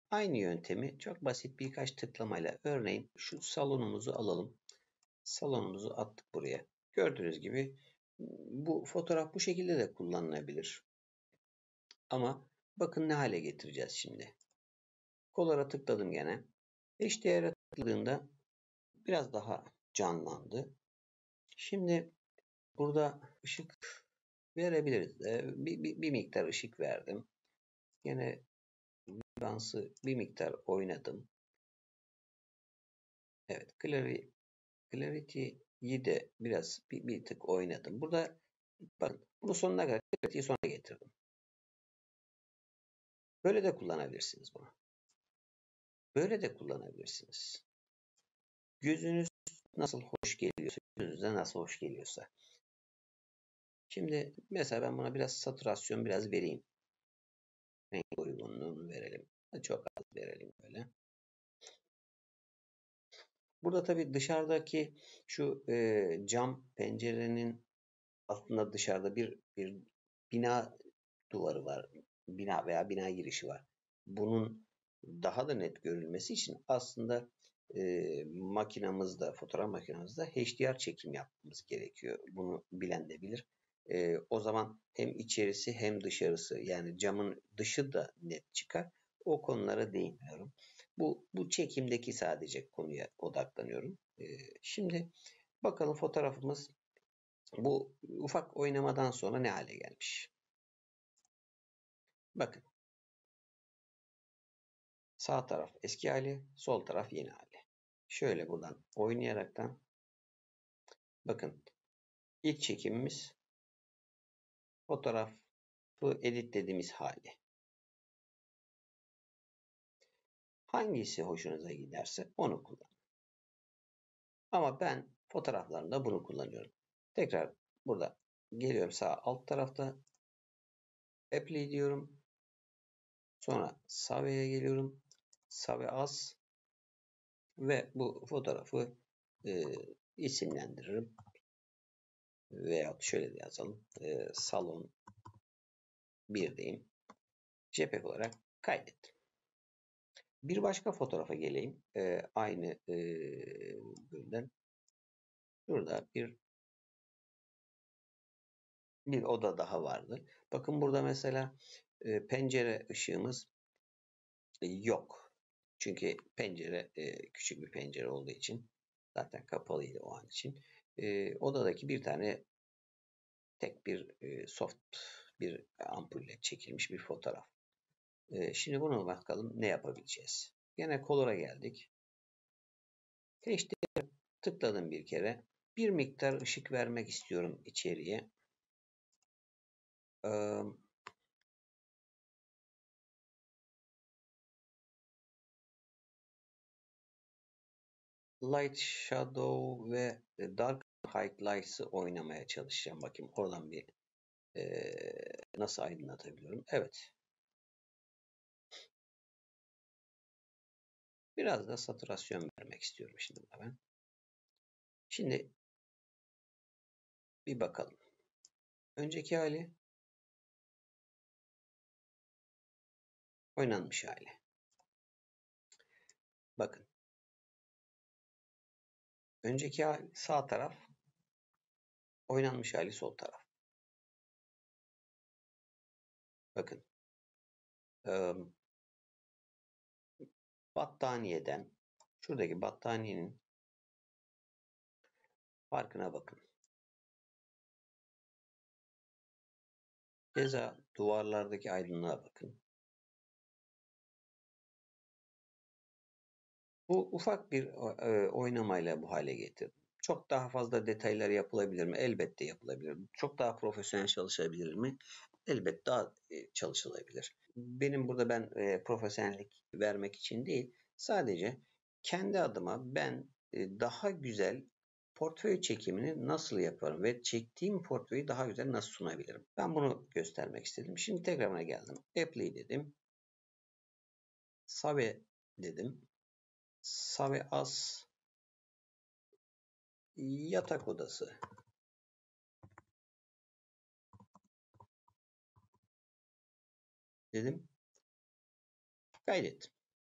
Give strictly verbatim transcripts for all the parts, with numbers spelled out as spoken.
Aynı yöntemi çok basit birkaç tıklamayla, örneğin şu salonumuzu alalım. Salonumuzu attık buraya. Gördüğünüz gibi bu fotoğraf bu şekilde de kullanılabilir. Ama bakın ne hale getireceğiz şimdi. Color'a tıkladım gene. H D R'e tıkladığımda biraz daha canlandı. Şimdi burada ışık verebiliriz. Bir, bir, bir miktar ışık verdim. Yine vibrans'ı bir miktar oynadım. Evet, Clarity'yi de biraz bir, bir tık oynadım. Burada bakın bunu sonuna kadar Clarity'yi sona getirdim. Böyle de kullanabilirsiniz bunu. Böyle de kullanabilirsiniz. Gözünüz nasıl hoş geliyorsa, gözünüze nasıl hoş geliyorsa. Şimdi mesela ben buna biraz saturasyon biraz vereyim. Renk uygunluğunu verelim. Çok az verelim böyle. Burada tabii dışarıdaki şu e, cam pencerenin aslında dışarıda bir, bir bina duvarı var. Bina veya bina girişi var. Bunun daha da net görülmesi için aslında e, makinamızda, fotoğraf makinamızda H D R çekim yapmamız gerekiyor. Bunu bilen de bilir. E, o zaman hem içerisi hem dışarısı, yani camın dışı da net çıkar. O konulara değinmiyorum. Bu, bu çekimdeki sadece konuya odaklanıyorum. E, şimdi bakalım fotoğrafımız bu ufak oynamadan sonra ne hale gelmiş. Bakın. Sağ taraf eski hali, sol taraf yeni hali. Şöyle buradan oynayaraktan bakın, ilk çekimimiz fotoğrafı editlediğimiz hali. Hangisi hoşunuza giderse onu kullanın. Ama ben fotoğraflarımda bunu kullanıyorum. Tekrar burada geliyorum, sağ alt tarafta apply diyorum. Sonra Save'ye geliyorum. Save as ve bu fotoğrafı e, isimlendiririm. Veya şöyle de yazalım. E, salon bir diyeyim. JPEG olarak kaydettim. Bir başka fotoğrafa geleyim. E, aynı e, bölümden. Şurada bir bir oda daha vardı. Bakın burada mesela e, pencere ışığımız e, yok. Çünkü pencere e, küçük bir pencere olduğu için zaten kapalıydı o an için. E, odadaki bir tane tek bir e, soft bir ampulle çekilmiş bir fotoğraf. E, şimdi bunu bakalım ne yapabileceğiz. Gene Color'a geldik. H D tıkladım bir kere. Bir miktar ışık vermek istiyorum içeriye. Ee, Light Shadow ve Dark Highlights'ı oynamaya çalışacağım. Bakayım oradan bir e, nasıl aydınlatabiliyorum. Evet. Biraz da saturasyon vermek istiyorum şimdi ben. Şimdi bir bakalım. Önceki hali, oynanmış hali. Bakın. Önceki hali sağ taraf, oynanmış hali sol taraf. Bakın. Ee, battaniyeden, şuradaki battaniyenin farkına bakın. Keza duvarlardaki aydınlığa bakın. Bu ufak bir e, oynamayla bu hale getirdim. Çok daha fazla detaylar yapılabilir mi? Elbette yapılabilir. Çok daha profesyonel çalışabilir mi? Elbette daha e, çalışılabilir. Benim burada ben e, profesyonellik vermek için değil, sadece kendi adıma ben e, daha güzel portföy çekimini nasıl yaparım ve çektiğim portföyü daha güzel nasıl sunabilirim? Ben bunu göstermek istedim. Şimdi tekrarına geldim. Apply dedim. Save dedim. Save as yatak odası dedim. Kaydettim.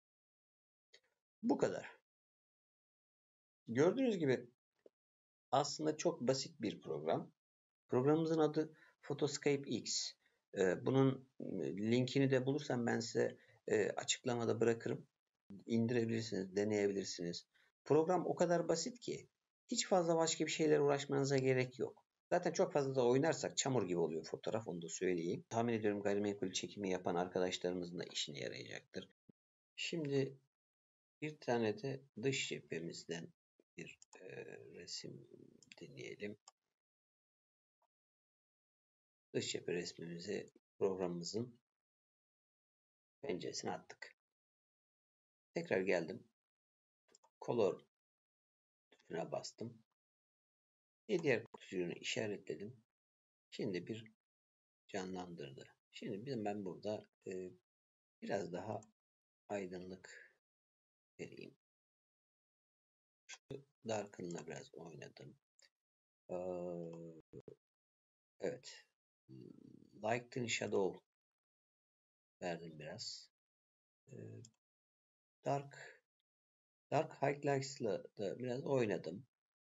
Bu kadar. Gördüğünüz gibi aslında çok basit bir program. Programımızın adı Photoscape X. Ee, bunun linkini de bulursam ben size e, açıklamada bırakırım. İndirebilirsiniz, deneyebilirsiniz. Program o kadar basit ki hiç fazla başka bir şeyler uğraşmanıza gerek yok. Zaten çok fazla da oynarsak çamur gibi oluyor fotoğraf, onu da söyleyeyim. Tahmin ediyorum gayrimenkul çekimi yapan arkadaşlarımızın da işine yarayacaktır. Şimdi bir tane de dış cephemizden bir e, resim deneyelim. Dış cephe resmimizi programımızın penceresine attık. Tekrar geldim. Color tuşuna bastım. Bir diğer kutucuğunu işaretledim. Şimdi bir canlandırdı. Şimdi ben burada e, biraz daha aydınlık vereyim. Şu darken'la biraz oynadım. Ee, evet. Lighten Shadow verdim biraz. Ee, dark Dark Highlights'la da biraz oynadım.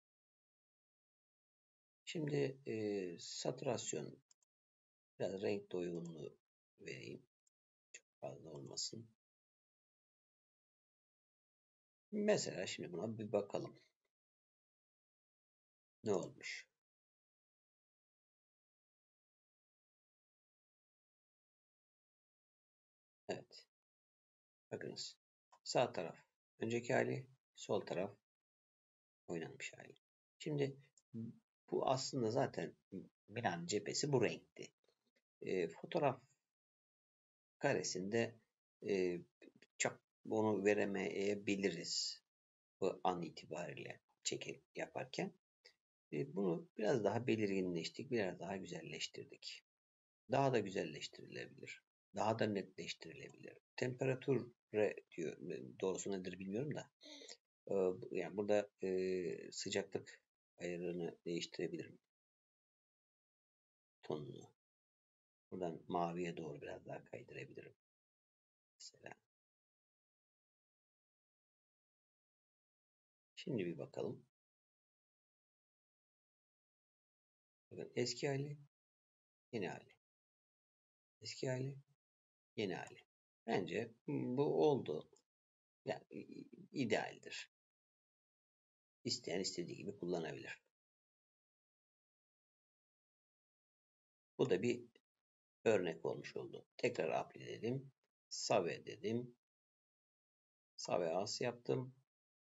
Şimdi e, saturasyon, biraz renk doyumunu vereyim. Çok fazla olmasın. Mesela şimdi buna bir bakalım. Ne olmuş? Evet. Bakınız. Sağ taraf önceki hali, sol taraf oynanmış hali. Şimdi bu aslında zaten binanın cephesi bu renkti. E, fotoğraf karesinde e, çok bunu veremeyebiliriz bu an itibariyle çekim yaparken. E, bunu biraz daha belirginleştik, biraz daha güzelleştirdik. Daha da güzelleştirilebilir. Daha da netleştirilebilir. Temperature diyor. Doğrusu nedir bilmiyorum da. E, yani burada e, sıcaklık ayarını değiştirebilirim. Tonunu. Buradan maviye doğru biraz daha kaydırabilirim. Mesela. Şimdi bir bakalım. Bakın eski hali, yeni hali. Eski hali, yeni hali. Bence bu oldu. Yani idealdir. İsteyen istediği gibi kullanabilir. Bu da bir örnek olmuş oldu. Tekrar apply dedim. Save dedim. Save as yaptım.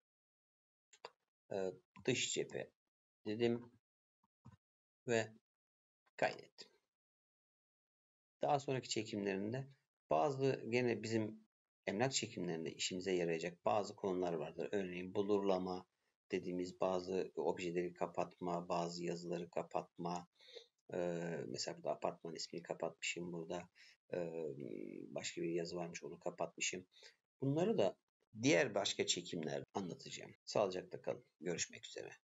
Ee, dış cephe dedim. Ve kaydettim. Daha sonraki çekimlerinde bazı gene bizim emlak çekimlerinde işimize yarayacak bazı konular vardır. Örneğin blurlama dediğimiz bazı objeleri kapatma, bazı yazıları kapatma. Ee, mesela burada apartman ismini kapatmışım. Burada e, başka bir yazı varmış, onu kapatmışım. Bunları da diğer başka çekimlerde anlatacağım. Sağlıcakla kalın. Görüşmek üzere.